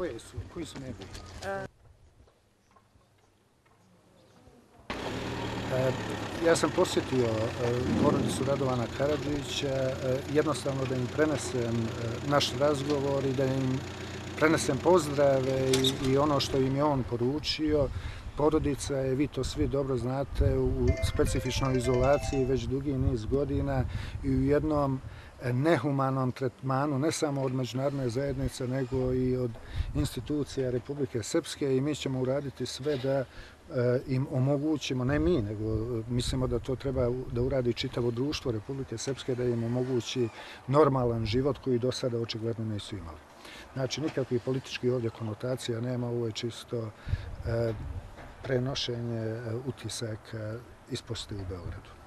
Koji su njegovi? Ja sam posjetio porodicu Radovana Karadžića, jednostavno da im prenesem naš razgovor i da im prenesem pozdrave i ono što im je on poručio. Porodica je, vi to svi dobro znate, u specifičnoj izolaciji već dugi niz godina i u jednom nehumanom tretmanu, ne samo od međunarodne zajednice, nego i od institucija Republike Srpske, i mi ćemo uraditi sve da im omogućimo, ne mi, nego mislimo da to treba da uradi čitavo društvo Republike Srpske, da im omogući normalan život koji do sada očigledno nisu imali. Znači, nikakvih političkih ovdje konotacija nema, ovo je čisto prenošenje utisaka iz posete u Beogradu.